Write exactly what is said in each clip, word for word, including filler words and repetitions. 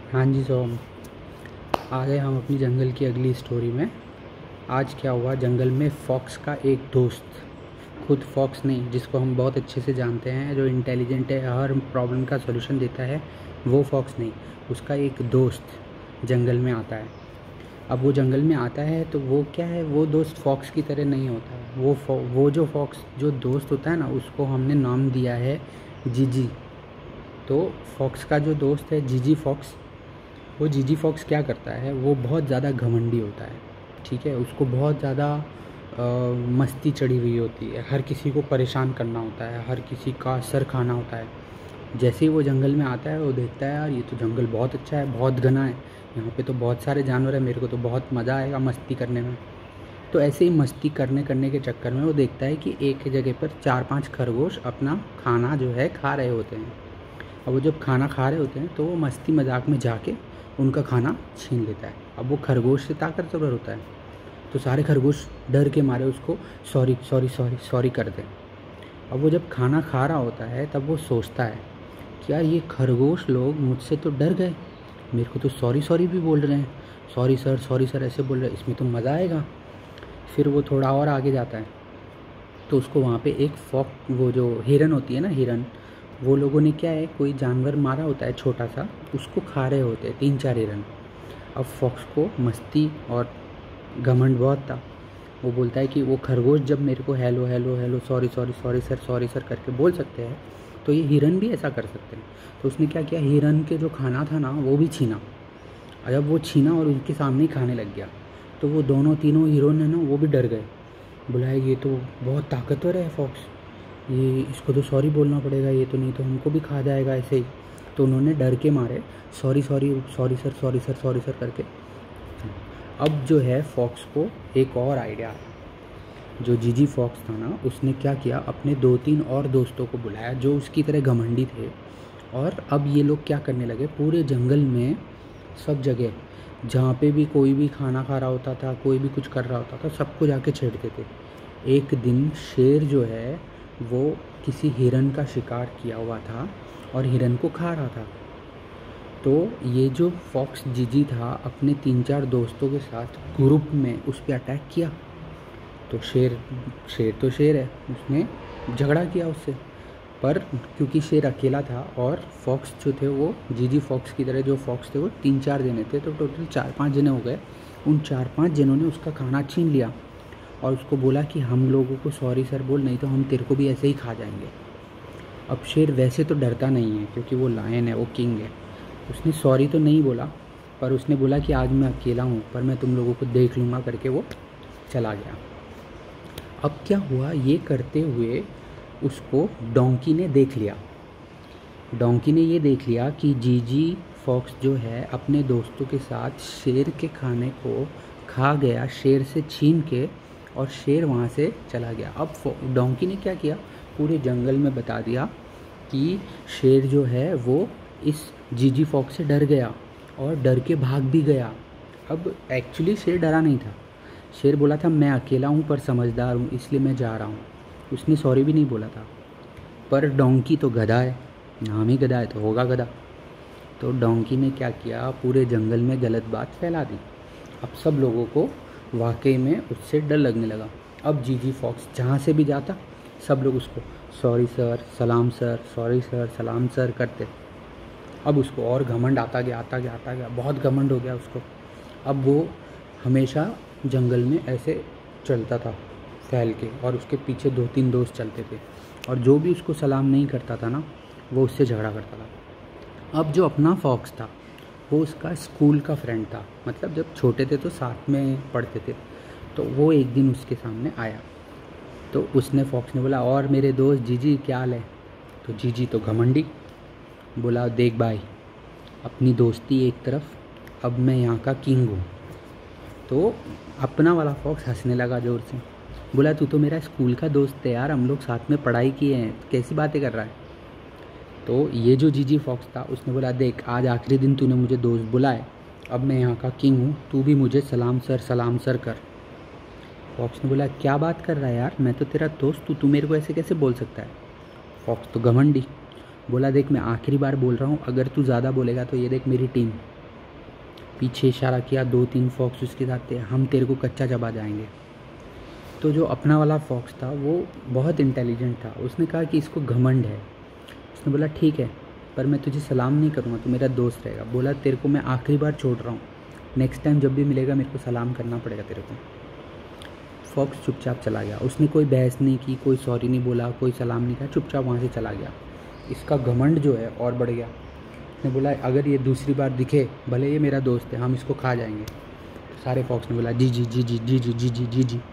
हाँ जी सोम, आ गए हम अपनी जंगल की अगली स्टोरी में। आज क्या हुआ, जंगल में फॉक्स का एक दोस्त, खुद फॉक्स नहीं, जिसको हम बहुत अच्छे से जानते हैं, जो इंटेलिजेंट है, हर प्रॉब्लम का सलूशन देता है, वो फॉक्स नहीं, उसका एक दोस्त जंगल में आता है। अब वो जंगल में आता है तो वो क्या है, वो दोस्त फॉक्स की तरह नहीं होता है। वो वो जो फॉक्स जो दोस्त होता है ना, उसको हमने नाम दिया है जीजी। तो फॉक्स का जो दोस्त है जीजी फॉक्स, वो जीजी फॉक्स क्या करता है, वो बहुत ज़्यादा घमंडी होता है। ठीक है, उसको बहुत ज़्यादा मस्ती चढ़ी हुई होती है, हर किसी को परेशान करना होता है, हर किसी का सर खाना होता है। जैसे ही वो जंगल में आता है, वो देखता है यार ये तो जंगल बहुत अच्छा है, बहुत घना है, यहाँ पे तो बहुत सारे जानवर हैं, मेरे को तो बहुत मज़ा आएगा मस्ती करने में। तो ऐसे ही मस्ती करने करने के चक्कर में वो देखता है कि एक जगह पर चार पांच खरगोश अपना खाना जो है खा रहे होते हैं। अब वो जब खाना खा रहे होते हैं तो वो मस्ती मजाक में जाके उनका खाना छीन लेता है। अब वो खरगोश से ताकतवर होता है, तो सारे खरगोश डर के मारे उसको सॉरी सॉरी सॉरी सॉरी करते हैं। अब वो जब खाना खा रहा होता है तब वो सोचता है कि यार ये खरगोश लोग मुझसे तो डर गए, मेरे को तो सॉरी सॉरी भी बोल रहे हैं, सॉरी सर सॉरी सर ऐसे बोल रहे हैं, इसमें तो मज़ा आएगा। फिर वो थोड़ा और आगे जाता है तो उसको वहाँ पे एक फॉक, वो जो हिरन होती है ना, हिरन, वो लोगों ने क्या है, कोई जानवर मारा होता है छोटा सा, उसको खा रहे होते हैं तीन चार हिरन। अब फॉक्स को मस्ती और घमंड बहुत था। वो बोलता है कि वो खरगोश जब मेरे को hello hello hello sorry sorry sorry sir sorry sir करके बोल सकते हैं, तो ये हिरन भी ऐसा कर सकते हैं। तो उसने क्या किया, हिरन के जो खाना था ना वो भी छीना। और जब वो छीना और उनके सामने ही खाने लग गया, तो वो दोनों तीनों हिरन है ना, वो भी डर गए। बोला ये तो बहुत ताकतवर है फॉक्स, ये इसको तो सॉरी बोलना पड़ेगा, ये तो नहीं तो हमको भी खा जाएगा ऐसे ही। तो उन्होंने डर के मारे sorry sorry sorry sir sorry sir sorry sir करके। अब जो है फॉक्स को एक और आइडिया आया। जो जीजी फॉक्स था ना, उसने क्या किया, अपने दो तीन और दोस्तों को बुलाया जो उसकी तरह घमंडी थे। और अब ये लोग क्या करने लगे, पूरे जंगल में सब जगह जहाँ पे भी कोई भी खाना खा रहा होता था, कोई भी कुछ कर रहा होता था, सबको जाके छेड़ते थे। एक दिन शेर जो है वो किसी हिरन का शिकार किया हुआ था और हिरन को खा रहा था। तो ये जो फॉक्स जीजी था, अपने तीन चार दोस्तों के साथ ग्रुप में उस पर अटैक किया। तो शेर शेर तो शेर है, उसने झगड़ा किया उससे। पर क्योंकि शेर अकेला था और फॉक्स जो थे वो जीजी फॉक्स की तरह जो फॉक्स थे वो तीन चार जने थे, तो टोटल चार पांच जने हो गए। उन चार पांच जनों ने उसका खाना छीन लिया और उसको बोला कि हम लोगों को सॉरी सर बोल, नहीं तो हम तेरे को भी ऐसे ही खा जाएंगे। अब शेर वैसे तो डरता नहीं है क्योंकि वो लायन है, वो किंग है। उसने सॉरी तो नहीं बोला, पर उसने बोला कि आज मैं अकेला हूँ, पर मैं तुम लोगों को देख लूँगा करके वो चला गया। अब क्या हुआ, ये करते हुए उसको डोंकी ने देख लिया। डोंकी ने ये देख लिया कि जीजी फॉक्स जो है अपने दोस्तों के साथ शेर के खाने को खा गया, शेर से छीन के, और शेर वहाँ से चला गया। अब डोंकी ने क्या किया, पूरे जंगल में बता दिया कि शेर जो है वो इस जीजी फॉक्स से डर गया और डर के भाग भी गया। अब एक्चुअली शेर डरा नहीं था, शेर बोला था मैं अकेला हूँ पर समझदार हूँ इसलिए मैं जा रहा हूँ, उसने सॉरी भी नहीं बोला था। पर डोंकी तो गधा है, नाम ही गधा है तो होगा गधा। तो डोंकी ने क्या किया, पूरे जंगल में गलत बात फैला दी। अब सब लोगों को वाकई में उससे डर लगने लगा। अब जीजी फॉक्स जहाँ से भी जाता, सब लोग उसको सॉरी सर सलाम सर सॉरी सर सलाम सर करते। अब उसको और घमंड आता गया आता गया आता गया, बहुत घमंड हो गया उसको। अब वो हमेशा जंगल में ऐसे चलता था फैल के, और उसके पीछे दो तीन दोस्त चलते थे, और जो भी उसको सलाम नहीं करता था ना, वो उससे झगड़ा करता था। अब जो अपना फॉक्स था वो उसका स्कूल का फ्रेंड था, मतलब जब छोटे थे तो साथ में पढ़ते थे। तो वो एक दिन उसके सामने आया, तो उसने फॉक्स ने बोला और मेरे दोस्त जीजी क्या हाल है। तो जीजी तो घमंडी बोला देख भाई, अपनी दोस्ती एक तरफ, अब मैं यहाँ का किंग हूँ। तो अपना वाला फॉक्स हंसने लगा ज़ोर से, बोला तू तो मेरा स्कूल का दोस्त है यार, हम लोग साथ में पढ़ाई किए हैं, कैसी बातें कर रहा है। तो ये जो जीजी फॉक्स था उसने बोला देख, आज आखिरी दिन तूने मुझे दोस्त बुलाए, अब मैं यहाँ का किंग हूँ, तू भी मुझे सलाम सर सलाम सर कर। फॉक्स ने बोला क्या बात कर रहा है यार, मैं तो तेरा दोस्त तू तू मेरे को ऐसे कैसे बोल सकता है। फॉक्स तो घमंडी बोला देख, मैं आखिरी बार बोल रहा हूँ, अगर तू ज़्यादा बोलेगा तो ये देख मेरी टीम, पीछे इशारा किया, दो तीन फॉक्स उसके साथ थे, हम तेरे को कच्चा चबा जाएंगे। तो जो अपना वाला फॉक्स था वो बहुत इंटेलिजेंट था, उसने कहा कि इसको घमंड है। उसने बोला ठीक है, पर मैं तुझे सलाम नहीं करूँगा, तो मेरा दोस्त रहेगा। बोला तेरे को मैं आखिरी बार छोड़ रहा हूँ, नेक्स्ट टाइम जब भी मिलेगा मेरे को सलाम करना पड़ेगा तेरे को। फॉक्स चुपचाप चला गया, उसने कोई बहस नहीं की, कोई सॉरी नहीं बोला, कोई सलाम नहीं कहा, चुपचाप वहाँ से चला गया। इसका घमंड जो है और बढ़ गया। उसने बोला अगर ये दूसरी बार दिखे, भले ये मेरा दोस्त है, हम इसको खा जाएंगे। तो सारे फॉक्स ने बोला जी जी जी जी जी जी जी जी जी जी।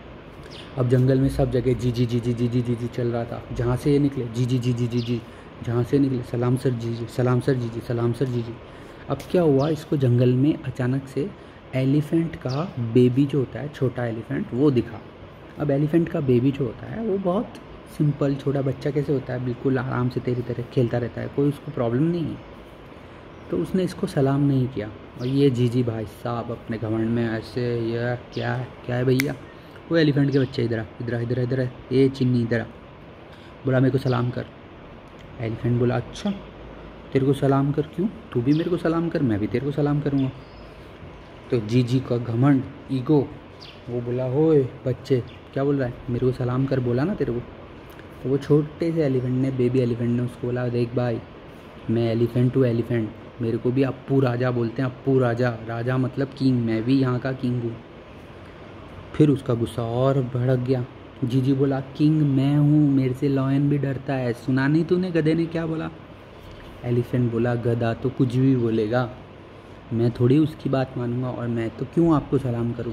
अब जंगल में सब जगह जी जी जी जी जी जी जी जी चल रहा था। जहाँ से ये निकले जी जी जी जी जी जी, जहाँ से निकले सलाम सर जी जी, सलाम सर जी जी, सलाम सर जी जी। अब क्या हुआ, इसको जंगल में अचानक से एलिफेंट का बेबी जो होता है, छोटा एलिफेंट, वो दिखा। अब एलिफेंट का बेबी जो होता है वो बहुत सिंपल छोटा बच्चा कैसे होता है, बिल्कुल आराम से तेरी तरह खेलता रहता है, कोई उसको प्रॉब्लम नहीं है। तो उसने इसको सलाम नहीं किया। और ये जीजी भाई साहब अपने घमंड में ऐसे, ये क्या है क्या है भैया, वो एलिफेंट के बच्चे इधर इधर इधर इधर ये चिन्नी इधर, बोला मेरे को सलाम कर। एलिफेंट बोला अच्छा तेरे को सलाम कर, क्यों, तू भी मेरे को सलाम कर, मैं भी तेरे को सलाम करूँगा। तो जीजी का घमंड, ईगो, वो बोला होए बच्चे क्या बोल रहा है, मेरे को सलाम कर बोला ना तेरे को। तो वो छोटे से एलिफेंट ने, बेबी एलिफेंट ने उसको बोला देख भाई, मैं एलिफेंट टू एलिफेंट, मेरे को भी अप्पू राजा बोलते हैं, अप्पू राजा, राजा मतलब किंग, मैं भी यहाँ का किंग हूँ। फिर उसका गुस्सा और भड़क गया। जीजी बोला किंग मैं हूँ, मेरे से लॉयन भी डरता है, सुना नहीं तूने गधे ने क्या बोला। एलिफेंट बोला गधा तो कुछ भी बोलेगा, मैं थोड़ी उसकी बात मानूंगा, और मैं तो क्यों आपको सलाम करूं,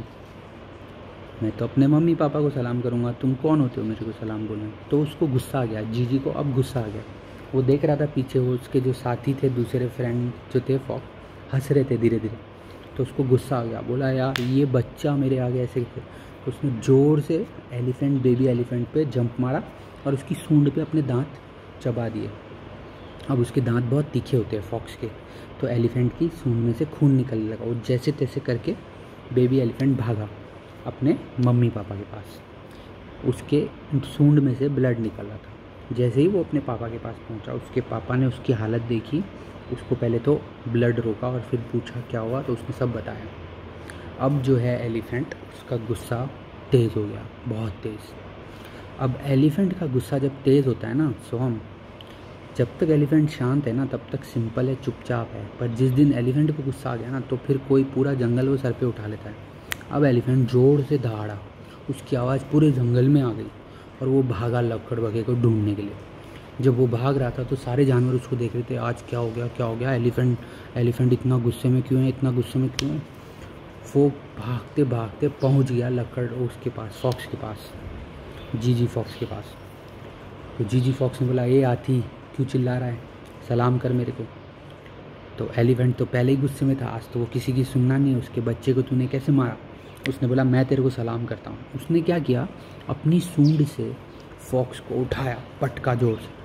मैं तो अपने मम्मी पापा को सलाम करूंगा, तुम कौन होते हो मेरे को सलाम बोलना। तो उसको गुस्सा आ गया, जीजी को अब गुस्सा आ गया। वो देख रहा था पीछे, वो उसके जो साथी थे, दूसरे फ्रेंड जो थे फॉक्स, हंस रहे थे धीरे धीरे। तो उसको गुस्सा आ गया, बोला यार ये बच्चा मेरे आगे ऐसे थे। तो उसने ज़ोर से एलिफेंट, बेबी एलिफेंट पे जंप मारा और उसकी सूंड पे अपने दांत चबा दिए। अब उसके दांत बहुत तीखे होते हैं फॉक्स के, तो एलिफेंट की सूंड में से खून निकलने लगा। और जैसे तैसे करके बेबी एलिफेंट भागा अपने मम्मी पापा के पास, उसके सूंड में से ब्लड निकल रहा था। जैसे ही वो अपने पापा के पास पहुंचा, उसके पापा ने उसकी हालत देखी, उसको पहले तो ब्लड रोका और फिर पूछा क्या हुआ, तो उसने सब बताया। अब जो है एलिफेंट, उसका गुस्सा तेज़ हो गया, बहुत तेज़। अब एलिफेंट का गुस्सा जब तेज़ होता है ना सोहम, जब तक एलिफेंट शांत है ना तब तक सिंपल है, चुपचाप है, पर जिस दिन एलिफेंट को गुस्सा आ गया ना तो फिर कोई पूरा जंगल वो सर पे उठा लेता है। अब एलिफेंट ज़ोर से दहाड़ा, उसकी आवाज़ पूरे जंगल में आ गई और वो भागा लक्कड़ बगे को ढूंढने के लिए। जब वो भाग रहा था तो सारे जानवर उसको देख रहे थे, आज क्या हो गया क्या हो गया, एलिफेंट एलिफेंट इतना गुस्से में क्यों है, इतना गुस्से में क्यों है। वो भागते भागते पहुंच गया लक्कड़ उसके पास, फॉक्स के पास, जीजी फॉक्स के पास। तो जीजी फॉक्स ने बोला ये हाथी क्यों चिल्ला रहा है, सलाम कर मेरे को। तो एलिफेंट तो पहले ही गुस्से में था, आज तो वो किसी की सुनना नहीं है, उसके बच्चे को तूने कैसे मारा। उसने बोला मैं तेरे को सलाम करता हूँ। उसने क्या किया, अपनी सूंड से फॉक्स को उठाया, पटका जोर से।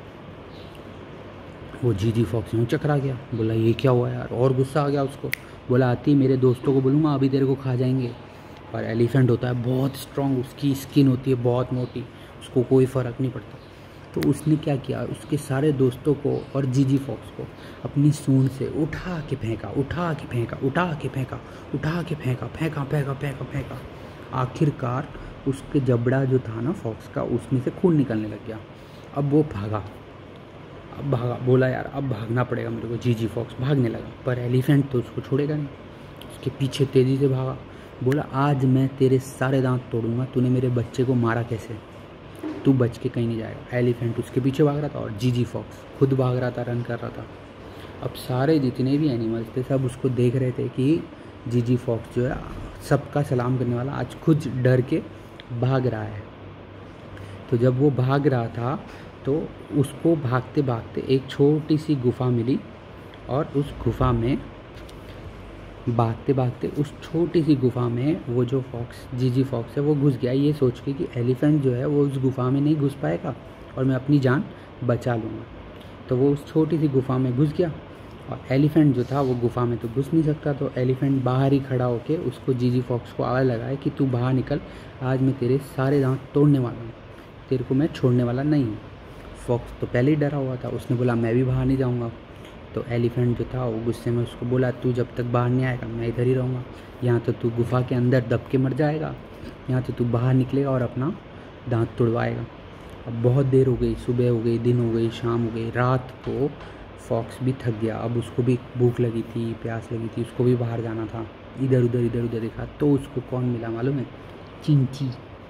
वो जीजी फॉक्स यूँ चकरा गया, बोला ये क्या हुआ यार, और गुस्सा आ गया उसको। बोला आती मेरे दोस्तों को बोलूँगा अभी तेरे को खा जाएंगे। पर एलिफेंट होता है बहुत स्ट्रांग, उसकी स्किन होती है बहुत मोटी, उसको कोई फ़र्क नहीं पड़ता। तो उसने क्या किया, उसके सारे दोस्तों को और जीजी फॉक्स को अपनी सूंड से उठा के फेंका, उठा के फेंका, उठा के फेंका, उठा के फेंका, फेंका फेंका फेंका फेंका। आखिरकार उसके जबड़ा जो था ना फॉक्स का, उसमें से खून निकलने लग गया। अब वो भागा, अब भागा, बोला यार अब भागना पड़ेगा मेरे को। जीजी फॉक्स भागने लगा, पर एलिफेंट तो उसको छोड़ेगा नहीं, उसके पीछे तेज़ी से भागा। बोला आज मैं तेरे सारे दांत तोड़ूंगा, तूने मेरे बच्चे को मारा कैसे, तू बच के कहीं नहीं जाएगा। एलिफेंट उसके पीछे भाग रहा था और जीजी फॉक्स खुद भाग रहा था, रन कर रहा था। अब सारे जितने भी एनिमल्स थे सब उसको देख रहे थे कि जीजी फॉक्स जो है सबका सलाम करने वाला आज खुद डर के भाग रहा है। तो जब वो भाग रहा था तो उसको भागते भागते एक छोटी सी गुफा मिली, और उस गुफा में भागते भागते उस छोटी सी गुफा में वो जो फॉक्स, जीजी फॉक्स है, वो घुस गया, ये सोच के कि एलिफेंट जो है वो उस गुफा में नहीं घुस पाएगा और मैं अपनी जान बचा लूँगा। तो वो उस छोटी सी गुफा में घुस गया, और एलिफेंट जो था वो गुफा में तो घुस नहीं सकता। तो एलिफेंट बाहर ही खड़ा होकर उसको, जीजी फॉक्स को आवाज़ लगाए कि तू बाहर निकल, आज मैं तेरे सारे दांत तोड़ने वाला हूँ, तेरे को मैं छोड़ने वाला नहीं हूँ। फॉक्स तो पहले ही डरा हुआ था, उसने बोला मैं भी बाहर नहीं जाऊँगा। तो एलिफेंट जो था वो गुस्से में उसको बोला, तू जब तक बाहर नहीं आएगा मैं इधर ही रहूँगा, यहाँ तो तू गुफा के अंदर दब के मर जाएगा, यहाँ तो तू बाहर निकलेगा और अपना दांत तुड़वाएगा। अब बहुत देर हो गई, सुबह हो गई, दिन हो गई, शाम हो गई, रात को फॉक्स भी थक गया। अब उसको भी भूख लगी थी, प्यास लगी थी, उसको भी बाहर जाना था। इधर उधर इधर उधर देखा तो उसको कौन मिला मालूम है? चींटी।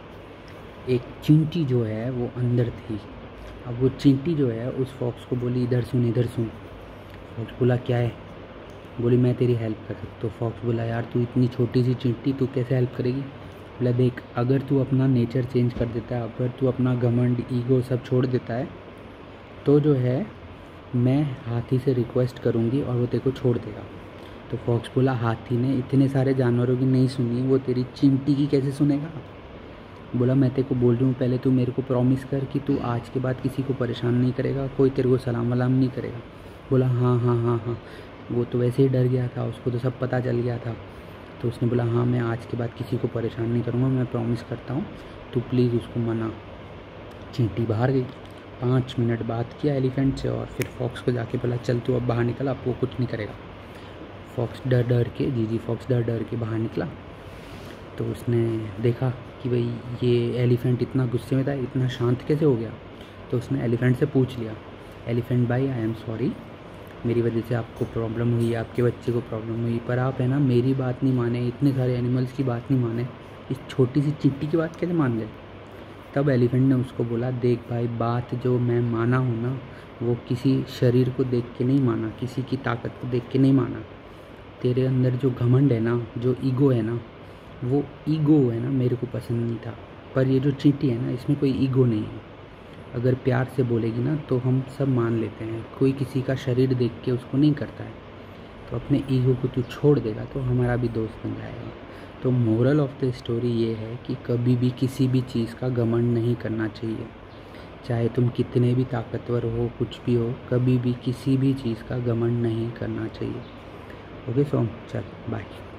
एक चींटी जो है वो अंदर थी। अब वो चींटी जो है उस फॉक्स को बोली, इधर सुन इधर सुन। फॉक्स बोला क्या है? बोली मैं तेरी हेल्प कर सकता। तो फॉक्स बोला यार तू इतनी छोटी सी चींटी, तू कैसे हेल्प करेगी? बोला देख, अगर तू अपना नेचर चेंज कर देता है, अगर तू अपना घमंड ईगो सब छोड़ देता है तो जो है मैं हाथी से रिक्वेस्ट करूँगी और वो तेरे को छोड़ देगा। तो फॉक्स बोला हाथी ने इतने सारे जानवरों की नहीं सुनी, वो तेरी चींटी की कैसे सुनेगा? बोला मैं तेरे को बोल रही हूँ, पहले तू मेरे को प्रॉमिस कर कि तू आज के बाद किसी को परेशान नहीं करेगा, कोई तेरे को सलाम वलाम नहीं करेगा। बोला हाँ हाँ हाँ हाँ। वो तो वैसे ही डर गया था, उसको तो सब पता चल गया था। तो उसने बोला हाँ मैं आज के बाद किसी को परेशान नहीं करूँगा, मैं प्रॉमिस करता हूँ, तू प्लीज़ उसको मना। चींटी बाहर गई। पाँच मिनट बात किया एलिफेंट से और फिर फॉक्स को जाके बोला चल तू अब बाहर निकल, अब वो कुछ नहीं करेगा। फॉक्स डर डर के जी जी फॉक्स डर डर के बाहर निकला। तो उसने देखा कि भाई ये एलिफेंट इतना गुस्से में था, इतना शांत कैसे हो गया। तो उसने एलिफेंट से पूछ लिया, एलिफेंट भाई आई एम सॉरी, मेरी वजह से आपको प्रॉब्लम हुई, आपके बच्चे को प्रॉब्लम हुई, पर आप है ना मेरी बात नहीं माने, इतने सारे एनिमल्स की बात नहीं माने, इस छोटी सी चींटी की बात कैसे मान गए? तब एलिफेंट ने उसको बोला देख भाई, बात जो मैं माना हूँ ना वो किसी शरीर को देख के नहीं माना, किसी की ताकत को देख के नहीं माना। तेरे अंदर जो घमंड है ना, जो ईगो है ना, वो ईगो है ना मेरे को पसंद नहीं था। पर ये जो चींटी है ना इसमें कोई ईगो नहीं है। अगर प्यार से बोलेगी ना तो हम सब मान लेते हैं, कोई किसी का शरीर देख के उसको नहीं करता है। तो अपने ईगो को तू छोड़ देगा तो हमारा भी दोस्त बन जाएगा। तो मोरल ऑफ द स्टोरी ये है कि कभी भी किसी भी चीज़ का घमंड नहीं करना चाहिए, चाहे तुम कितने भी ताकतवर हो, कुछ भी हो, कभी भी किसी भी चीज़ का घमंड नहीं करना चाहिए। ओके सो चल बाय।